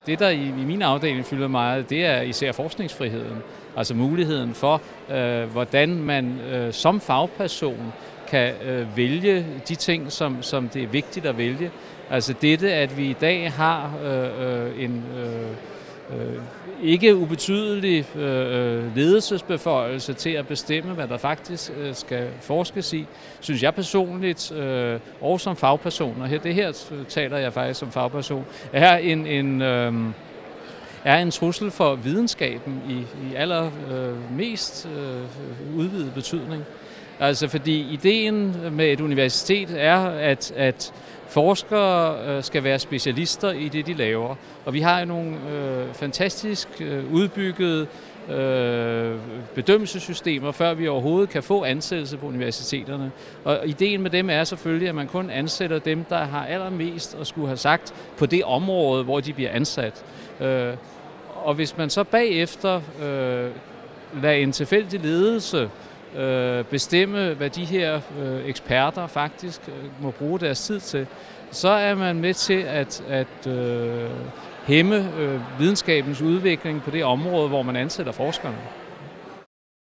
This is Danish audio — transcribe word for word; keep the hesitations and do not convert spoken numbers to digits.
det, der i, i min afdeling fylder meget, det er især forskningsfriheden. Altså muligheden for, øh, hvordan man øh, som fagperson kan øh, vælge de ting, som, som det er vigtigt at vælge. Altså dette, at vi i dag har øh, en øh, øh, ikke ubetydelig øh, ledelsesbeføjelse til at bestemme, hvad der faktisk øh, skal forskes i, synes jeg personligt, øh, og som fagperson, og her, det her taler jeg faktisk som fagperson, er en, en, øh, er en trussel for videnskaben i, i allermest øh, udvidet betydning. Altså fordi ideen med et universitet er, at, at forskere skal være specialister i det, de laver. Og vi har jo nogle øh, fantastisk øh, udbyggede øh, bedømmelsessystemer, før vi overhovedet kan få ansættelse på universiteterne. Og ideen med dem er selvfølgelig, at man kun ansætter dem, der har allermest at skulle have sagt på det område, hvor de bliver ansat. Øh, og hvis man så bagefter øh, lader en tilfældig ledelse bestemme, hvad de her eksperter faktisk må bruge deres tid til, så er man med til at, at øh, hæmme øh, videnskabens udvikling på det område, hvor man ansætter forskerne.